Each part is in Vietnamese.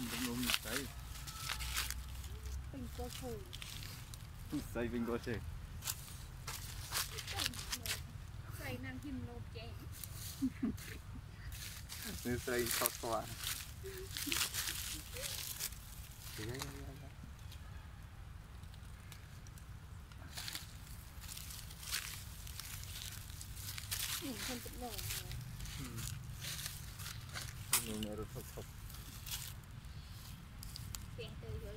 Belum selesai. Selesai bingo sih. Selesai nanti meloceng. Selesai soal. Ya. Không tự nổi. Nhiều người rất thích. Tiền từ rồi.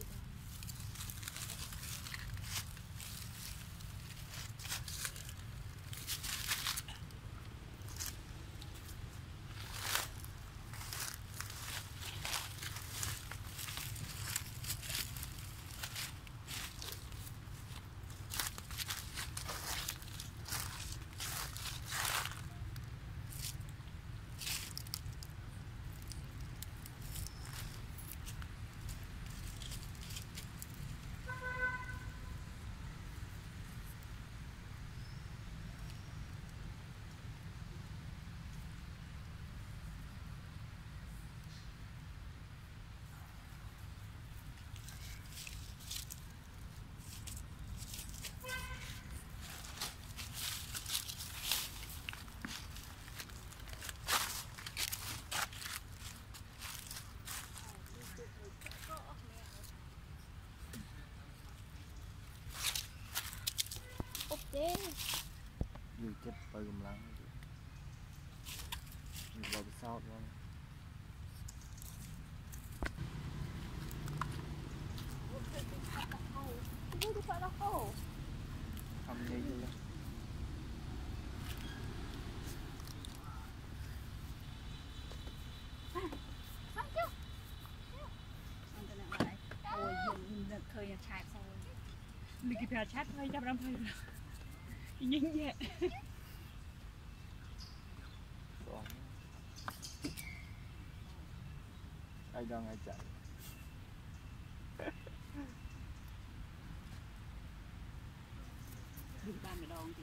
Nhiều chất phải gầm lắng. Nhiều vào sao luôn. Không nghe gì đâu. Thời là chát xong rồi. Mình kịp là chát thôi, chát năm thôi. Nhanh vậy. Ai đang ai chạy. Đừng bàn ở đâu thì.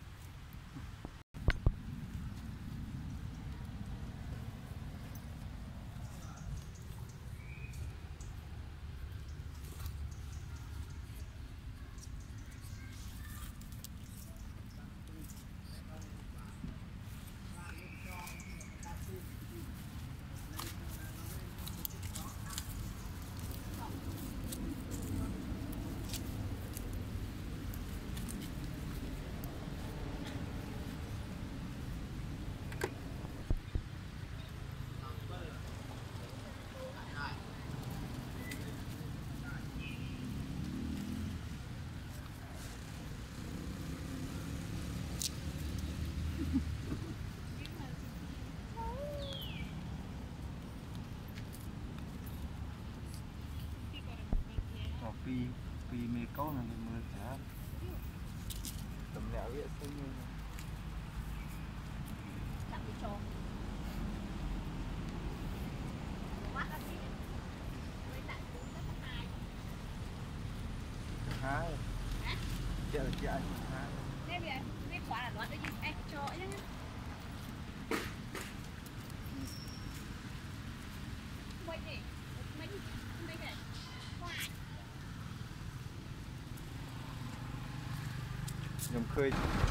Pi mê câu này mưa chả tầm lẹo vậy xem như Tặng đi tròn. Mắt là gì? Với tặng cũng rất là hay. hai Hả? chị anh hai Thế bây giờ biết quả là nó gì em cho nhá. Quay đi. Mấy cái hoa. nhầm khơi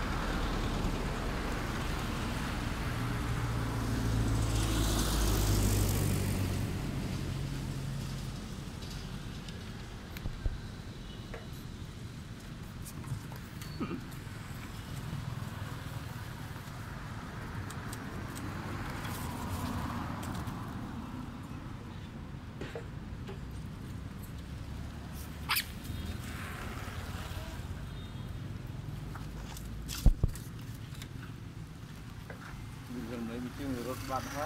gần đấy mình chưa người rốt bạn ha.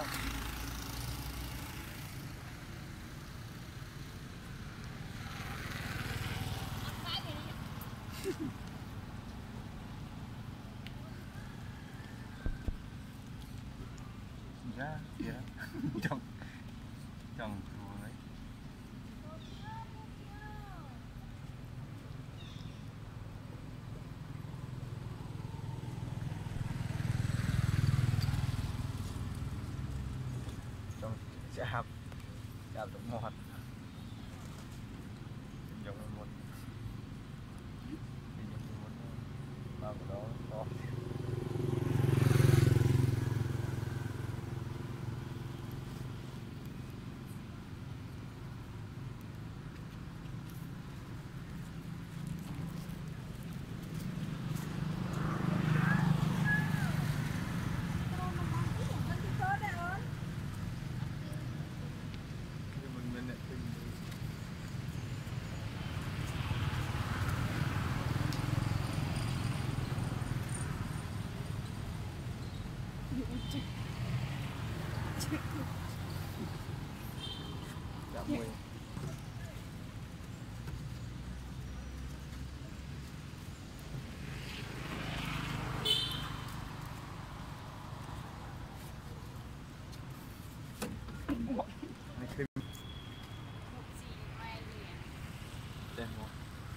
Ra kìa trong chùa đấy trong sẽ học chạm được ngọt giống như một bao của đó to chạm mùi đen không?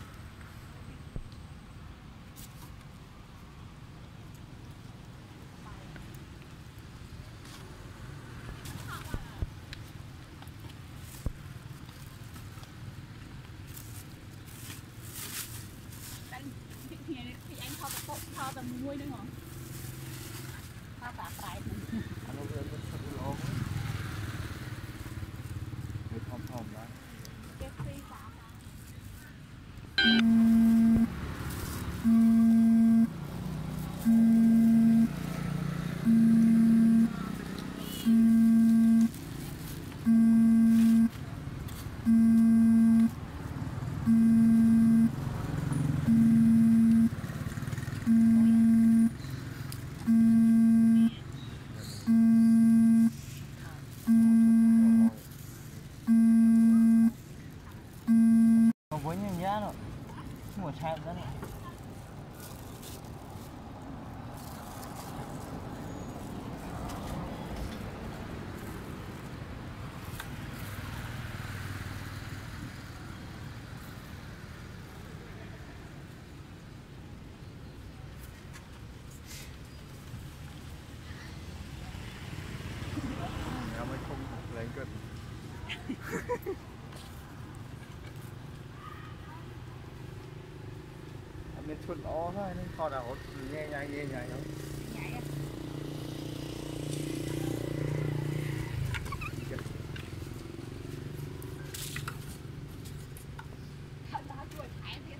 Thì anh thao tầm muối nữa hả? Thao cả phải. Anh không biết mất thật lâu người thom đó Cái phi xả. với những giá nó một chạm đó này nó mới không lấy cân bên chuột ó thôi nên kho nào nghe nhảy không Nhảy à? Thật đó chuột thải thiệt.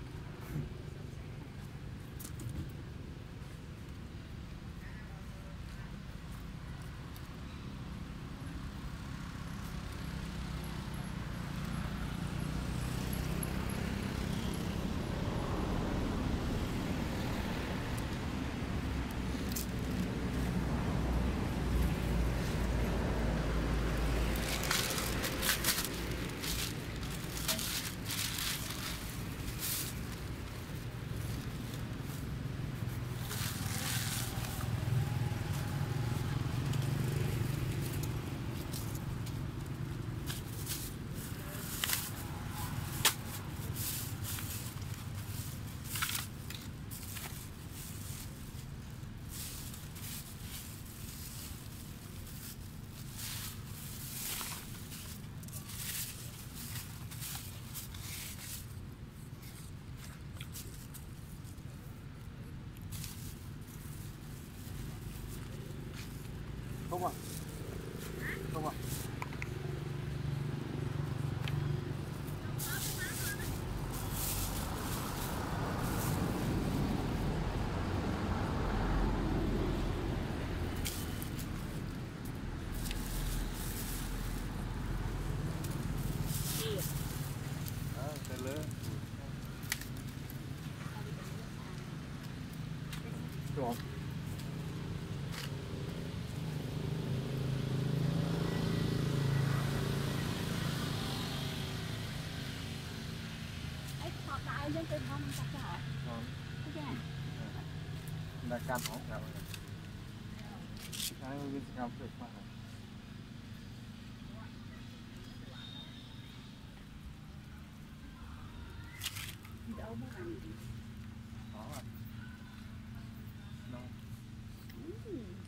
không à không à tay lớn trộm Họ đại lên từ không chắc hả? Cái gì? đã cam hỏng rồi cái bên cam tuyệt quá Đâu mà làm đó đâu